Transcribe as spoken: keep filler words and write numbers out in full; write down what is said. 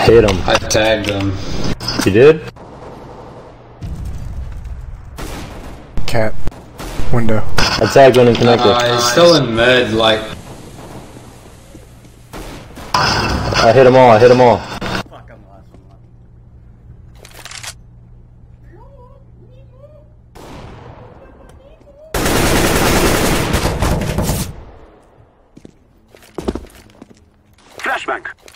hit him. I tagged him. You did? Cat. Window. I tagged one and connected. Uh, he's still in mid, like... I hit them all, I hit them all. Fuck, I'm the last one. Flashbang.